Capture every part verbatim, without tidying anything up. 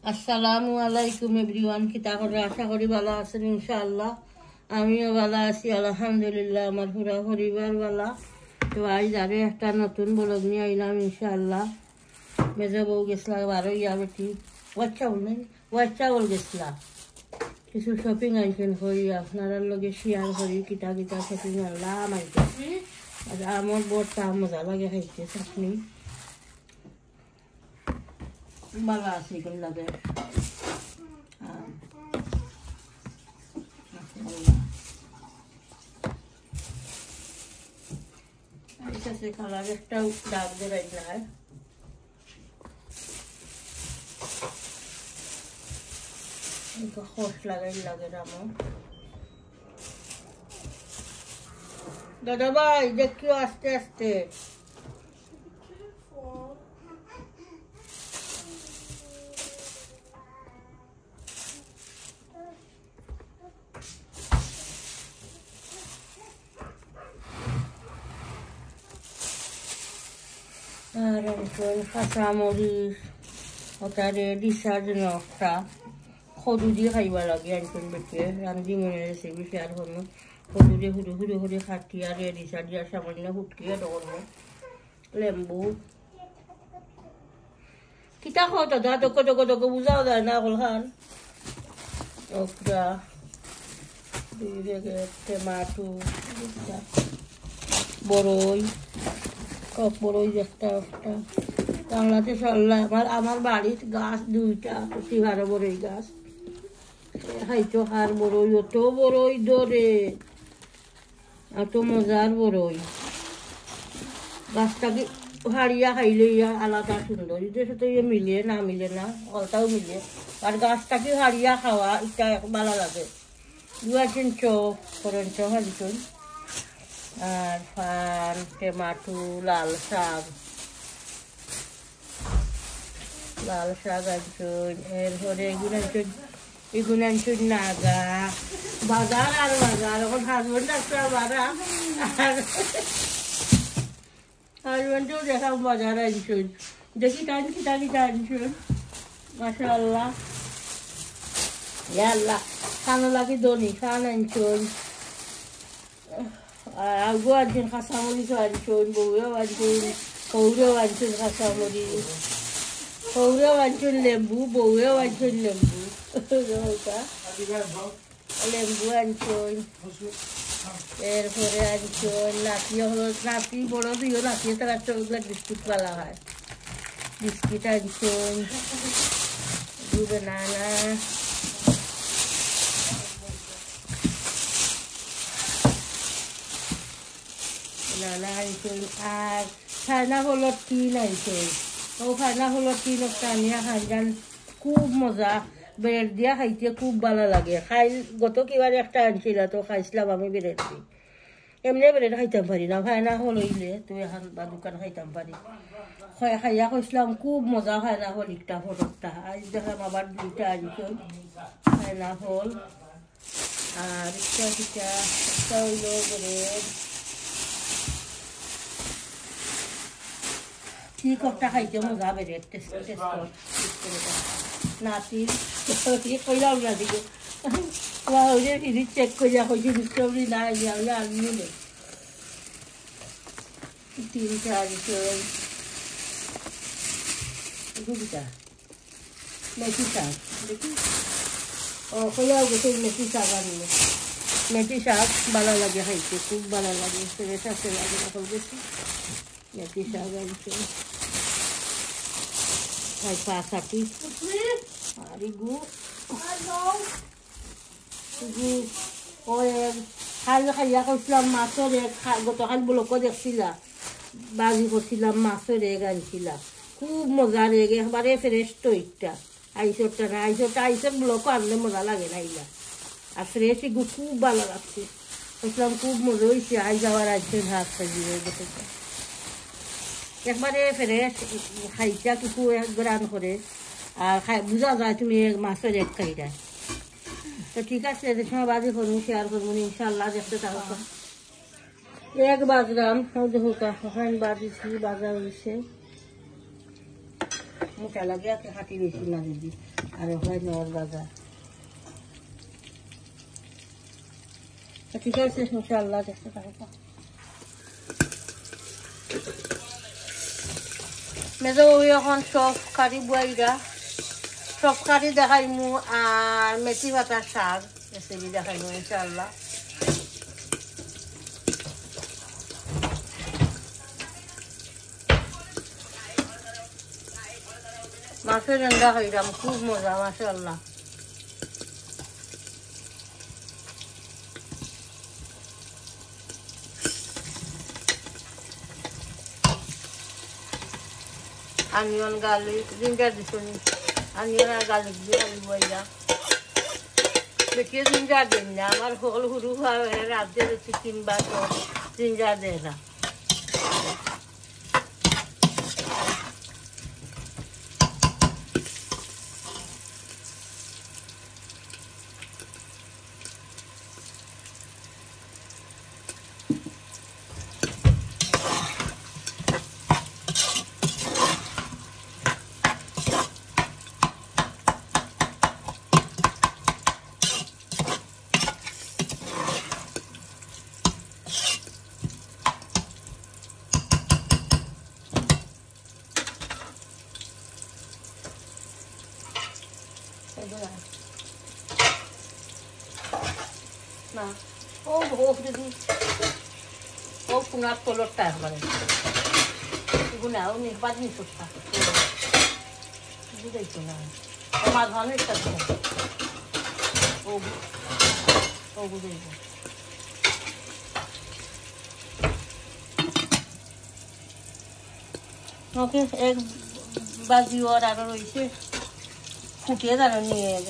আসসালামু আলাইকুম এভরিওয়ান, কিতা করে আশা করি ভালো আছেন ইনশাআল্লাহ। আমিও ভালো আছি আলহামদুলিল্লাহ, আমার পুরা পরিবার ভালো। তো আজ আরো একটা নতুন ব্লগ নিয়ে আইলাম ইনশাআল্লাহ। মেজো বউ গেছিলাম বারো ইয়া বেটি ওয়াচ্চাউল নেই ওয়াচ্চাউল গেছিলাম, কিছু শপিং আইটেম করি আপনার লগে শেয়ার করি কিতা কিতা শপিং আনলাম আইতেছি। আর আমার বড়টা মজা লাগে খাইতে, চাটনি ভালো আছে এগুলো লাগে। ऐसे कलर একটা দাগ দিয়ে রাখলা হয় इनको खोश लगाई लगे रामो। दादा भाई देखियो आस्ते आस्ते আর কাঁচামরিচ ওটা রেডি সার্জ নটা সদু দিয়ে খাইবা লাগে আনছেন বেটিয়ে রান্ধি মনে রেসিপি শেয়ার করবো। সদু দিয়ে হুড়ে হুড়ে হুড়ে খাটি আর রেডি সার দিয়ে সামান্য হুটকিয়ে করবো লেম্বু কিতা খাও দাদা তোকে তোকে তোকে বুঝাও যায় না কল খান ওটা দুই রেগে টমাটো বড়ই কক বড়ই একটা একটা বাংলাদেশ আল্লাহ আমার আমার বাড়ির গাছ দুইটা প্রতি বারো বড়ই গাছ খাইতো হার বড়ই অত বড়ই ধরে এত মজার বড়ই গাছটাকে হারিয়া খাইলে ইয়া আলাদা সুন্দর এদের সাথে ইয়ে মিলে না মিলে না অলটাও মিলে আর গাছটাকে হারিয়া খাওয়া এটা ভালো লাগে দু একদিন চোখ করেন চোখ হারিতন আর ফান টমাটো লাল শাক লাল শাক আনছুন এরপরে এগুলো আনছুন এগুলো আনছুন নাগা বাজার আর বাজার এখন হাজবেন্ড একটা বাড়া আর হাজবেন্ডও দেখাম বাজার আনছুন দেখি টান কিটা কিটা আনছুন মাশাআল্লাহ ইয়া আল্লাহ খানো লাগে দনি খান আনছুন আগো আনছুন কাঁচামরিচ আনছুন বউয়েও আনছুন সৌরেও আনছুন কাঁচামরিচ সৌরেও আনছুন লেম্বু বউয়েও আনছুন লেম্বু লেম্বু আনছুন এরপরে আনছুন নাতি হলো নাতি বড় দিও নাতি তারা চোখগুলো বিস্কুট পালা হয় বিস্কুট আনছুন দু বানানা নানা আনছুন আর খানা হলো টিন আনছুন ও খানা হলো টিন একটা আনিয়া খাইজান খুব মজা ব্রেড দিয়া খাইতে খুব ভালো লাগে খাই গত কিবার একটা আনছিল তো খাইছিলাম আমি ব্রেড দিয়ে এমনি ব্রেড খাইতাম পারি না খাইনা হলইলে তুই এখন বা দোকান খাইতাম পারি খাইয়া খাইছিলাম খুব মজা খাইনা হল একটা ফটোটা আজ দেখলাম আবার দুইটা আনছুন খাইনা হল আর একটা কিটা একটা হইল ব্রেড ঠিক একটা খাইতে মজা বেড়ে টেস্ট টেস্ট নাতি কইলাম না দিকে ফিরি চেক করিয়া হয়েছে ডিস্টার্বলি না আমি আনবি নেই তিনটা আনছেন দুটা মেথি শাক দেখি ও কইয়াও গেছে মেথি শাক আনলো মেথি শাক ভালো লাগে খাইতে খুব ভালো লাগে ফ্রেশ আছে লাগে না গেছি মেথি শাক আনছে খাই পাঁচ আটি আর গু খাই খাইয়া করছিলাম মাছের এগ গতকাল ব্লকও দেখছিলাম বাজি করছিলাম মাছের এগ আনছিলাম খুব মজার এগ একবারে ফ্রেশ তো ইটা আইসরটা না আইসরটা আইসর ব্লকও আনলে মজা লাগে না ইলা আর ফ্রেশ এগু খুব ভালো লাগছে করছিলাম খুব মজা হয়েছে আই যাওয়ার আইসের হাত সাজিয়ে গেছে একবারে ফ্রেশ খাইটা কিছু এক গ্রাম করে আর খাই বুঝা যায় তুমি মাছের এক খাইটা তো ঠিক আছে এদের সময় বাজি করবো শেয়ার করবো ইনশাল্লাহ দেখতে থাকো এক বাজরাম দেখো ওখানে বাজিছি বাজা হয়েছে মোটা লাগে হাঁটি বেশি না দিদি আর ওখানে নেওয়ার বাজার ঠিক আছে ইনশাআল্লাহ দেখতে থাকো মেজো ওই এখন সব কারি বুয়াইরা সব কারি দেখাইমু আর মেথি পাতার শাক রেসিপি দেখাইমু ইনশাআল্লাহ মাছের রান্না খাইলাম খুব মজা মাশাআল্লাহ onion garlic ginger দিছুন onion আর garlic দিয়ে আমি বইলা বেশি ginger দিন না আমার হল হুরু হয় রাত দিয়ে চিকেন বা তো ginger দেয় না না ও হোক যদি ও পুনার তলরটা একবারে এগুলো ও নির্বাচনী সুস্থা বুঝাইতো না ও মাছ ভালো একটা ও ও বুঝাইব ওকে এক বাজি ওর আরো রয়েছে ফুটিয়ে দাঁড়ো নিয়ে এলে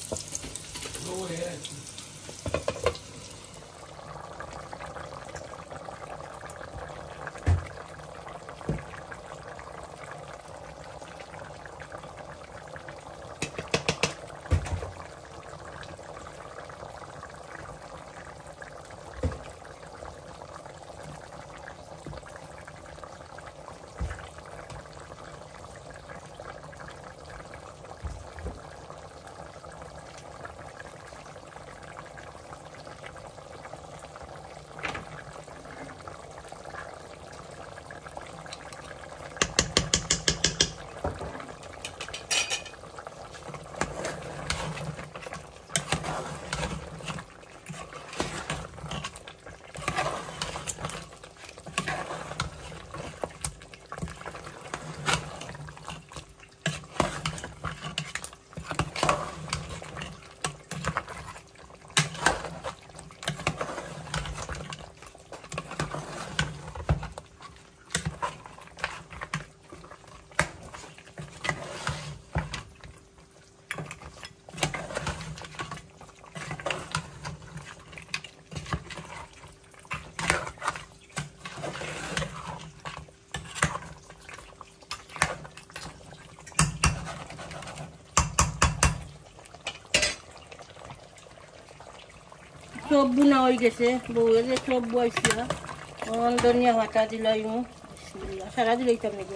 সব বুনা হয়ে গেছে বউয়ের সব বয়সিয়া ধনিয়া ভাতা দিলাই সারা দিলাইতাম নাকি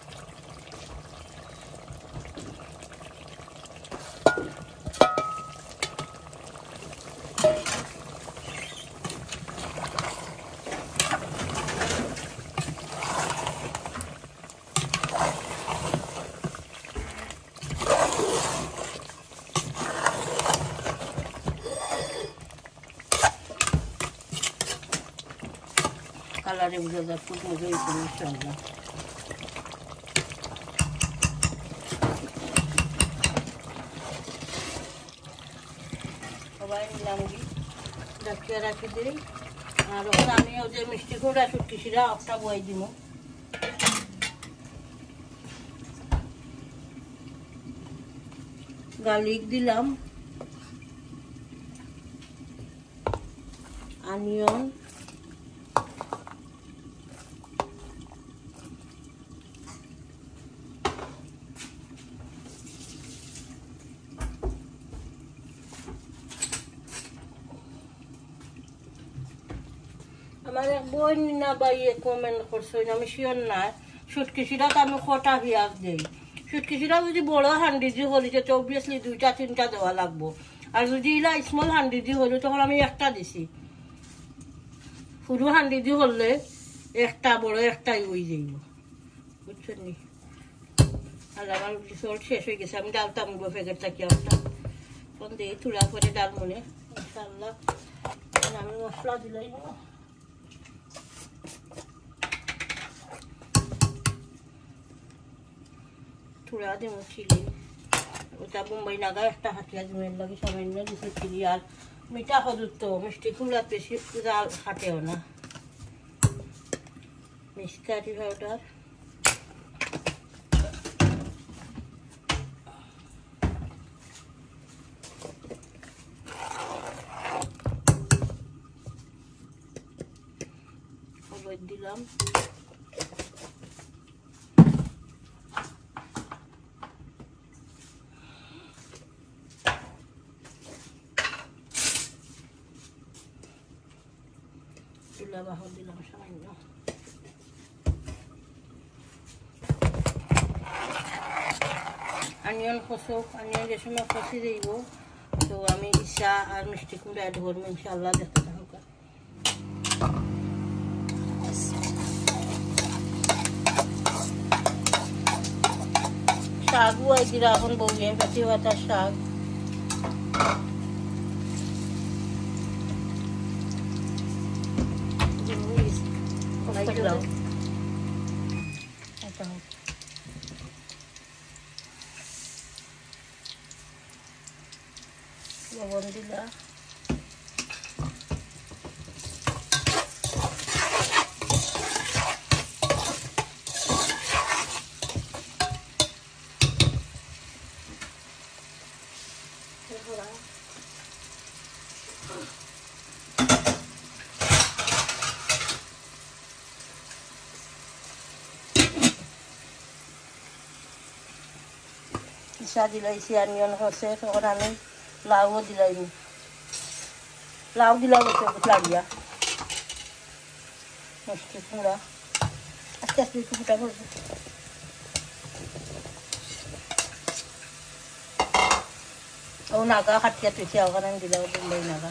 কালারে বুঝা যায় খুব মজা হয়েছে ইনশাআল্লাহ সবাই নিলাম কি রাখিয়া রাখি দিই আর ওখানে আমি ওই যে মিষ্টি কুমড়া শুটকি শিরা একটা বই দিব গার্লিক দিলাম অনিয়ন আমার এক বোন না বাইয়ে কমেন্ট করছে আমি শিওর না শুটকি শিরাতে আমি খটা পেঁয়াজ দিই শুটকিটা যদি বড় হান্ডি দিয়ে হলি তো অবভিয়াসলি দুইটা তিনটা দেওয়া লাগবো আর যদি ইলা স্মল হান্ডি দিয়ে হলো তখন আমি একটা দিছি সরু হান্ডি দিয়ে হলে একটা বড় একটাই হয়ে যাইব বুঝছেন নি আর আমার সল্ট শেষ হয়ে গেছে আমি ডালটা মুড়ো প্যাকেট থাকি একটা তখন দিয়ে তুলা করে ডাল মনে ইনশাআল্লাহ আমি মশলা দিলাই না তুলা দিব চিলি ওটা বোম্বাই নাগা একটা হাতিয়া জমের লাগে সামান্য দিছে চিলি আর মিঠা হলুদ তো মিষ্টি কুমড়া বেশি জাল খাটেও না মিষ্টি পাউডার হলুদ দিলাম তুলা বাহর দিলাম সামান্য অনিয়ন কষুক অনিয়ন যে সময় কষি দিব তো আমি ইচ্ছা আর মিষ্টি কুমড়া ধরবো ইনশাআল্লাহ দেখতে থাকুক শাকও আইদিরা এখন বউয়ে মেথি পাতার শাক লবণ দিলা ইসা দিলাইছি অনিয়ন হচ্ছে তখন আমি লাউও দিলাইনি লাউ দিলাম লাগিয়া মিষ্টি কুমড়া আস্তে আস্তে একটু ফুটা করবো ও নাগা খাটিয়া তুইছে ওখানে আমি দিলাম বোম্বাই নাগা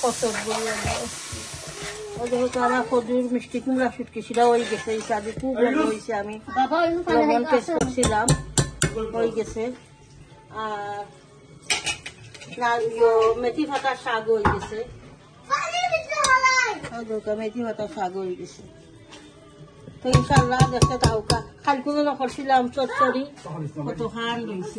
কসর বলে ওদের তারা খজুর মিষ্টি কুমড়া শুটকি সেটা হয়ে গেছে এই কাজে খুব ভালো হয়েছে আমি লবণ টেস্ট করছিলাম হয়ে গেছে আর মেথি ফাটার শাক হয়ে গেছে মেথি ফাটার শাক হয়ে গেছে তো ইনশাল্লাহ দেখতে তাওকা খালকুলো করছিলাম চচ্চড়ি কত খান রয়েছে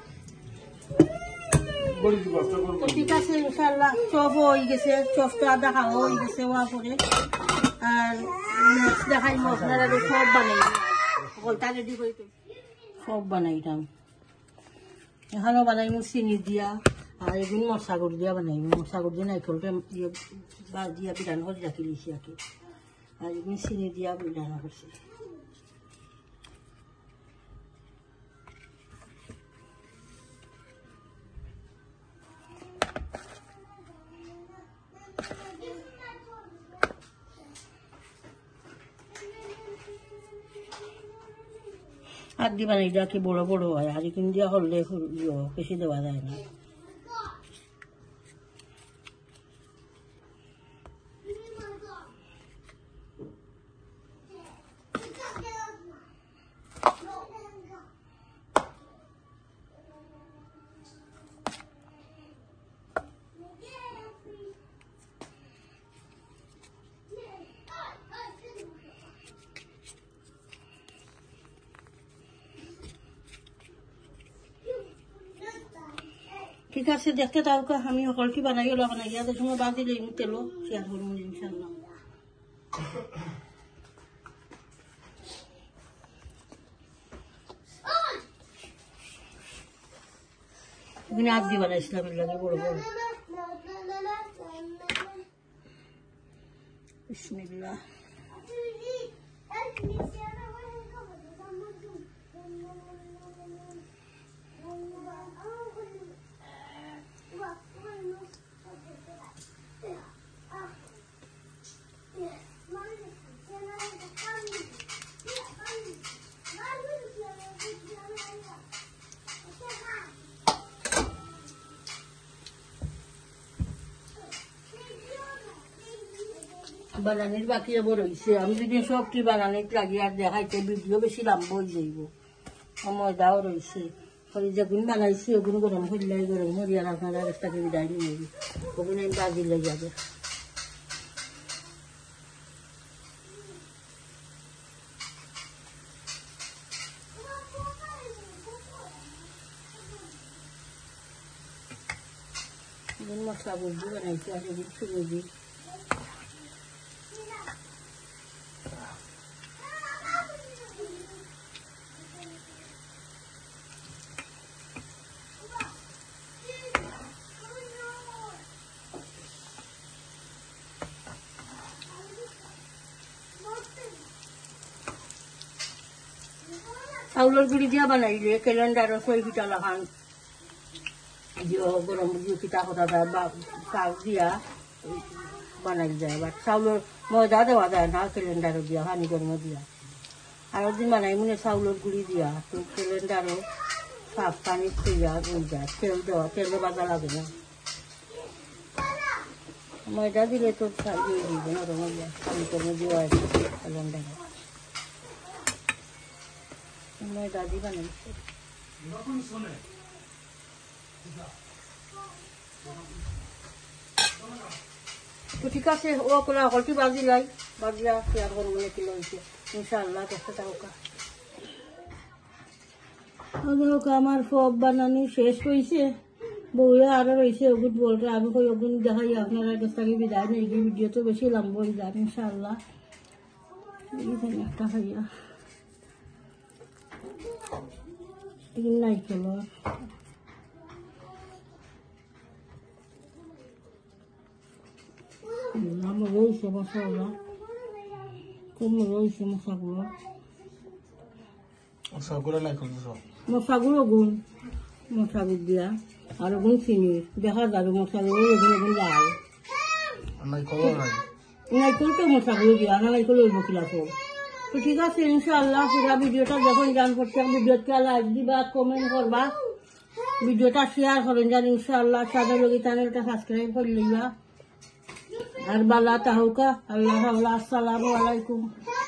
তো ঠিক আছে ইনশাল্লাহ চপ হয়ে গেছে চপটা আদা খাওয়া হয়ে গেছে হওয়া পরে আর দেখাই মশলার আরো সব বানাই সকলটা রেডি করে সব বানাইতাম এখানেও বানাইম চিনি দিয়া আর এদিন মশাগুড় দিয়া বানাইম মশাগুড় দিয়ে নাইকলটা দিয়ে বা দিয়া বিধান করে রাখি দিছি আর কি আর এদিন চিনি দিয়া বিধান করছি হাত দিয়ে বানাই দেওয়া কি বড় বড় হয় আর কিন দিয়া হলে বেশি দেওয়া যায় না ঠিক আছে দেখতে তাও আমি সকলটি বানাই গেল বানাইয়া যে সময় বাজি লইম তেলো শেয়ার করবো ইনশাল্লাহ এখানে আজ দিয়ে বানাইছিলাম এর লাগে বড় বড় বিসমিল্লাহ বানানির বাকি আবার রয়েছে আমি যদি সবটি বানানির লাগি আর দেখাইতে ভিডিও বেশি লম্বা হয়ে যাইব ময়দাও রয়েছে যেগুন বানাইছি ওগুলো গরম হইলাই গরম হরিয়ার আপনারা একটাকে বিদায় নিয়ে ওগুলো আমি বাজি লেগে যাবে মশলা বুঝি বানাইছি আর এগুলো সুজি চাউলের গুড়ি দিয়া বানাইলে ক্যালেন্ডারও ছয় পিঠা লাগান গরম দিয়ে পিঠা কথা বা শাক দিয়া বানাই যায় বা চাউলের ময়দা দেওয়া যায় না ক্যালেন্ডারও দিয়া পানি গরম দিয়া আর দিন বানাই মনে চাউলের গুড়ি দিয়া তো ক্যালেন্ডারও সাফ পানি খুঁজা হয়ে যায় তেল দেওয়া তেলে বাজা লাগে না ময়দা দিলে তো দিয়ে দিবে নরম হয়ে যায় পানি গরম দেওয়া ক্যালেন্ডারে ময়দা দিয়ে বানাইছে তো ঠিক আছে ও কোনো অকলটি বাজি লাই বাজিয়া শেয়ার করবো নাকি লইছে ইনশাআল্লাহ দেখতে থাকা আমার সব বানানি শেষ হয়েছে বউয়ে আরো রয়েছে ওগুন বলতে আমি কই ওগুন দেখাই আপনারা কাছ থেকে বিদায় নেই ভিডিও তো বেশি লম্বা হয়ে যান ইনশাআল্লাহ একটা খাইয়া নাই চলো আমার রয়েছে মশলা কম রয়েছে মশাগুলো মশাগুলো নাই মশাগুলো গুণ মশাগুলো দিয়া আর গুণ চিনি দেখা যাবে মশাগুলো এগুলো এগুলো লাল নাইকলকে মশাগুলো দিয়া না নাইকল ওই বকিলা সব তো ঠিক আছে ইনশাআল্লাহ পুরা ভিডিওটা যখন জান প্রত্যেক ভিডিওটা লাইক দিবা কমেন্ট করবা ভিডিওটা শেয়ার করেন জান ইনশাআল্লাহ সাদা লগি চ্যানেলটা সাবস্ক্রাইব করে লইবা আর বালা তাহকা আল্লাহ আসসালামু আলাইকুম।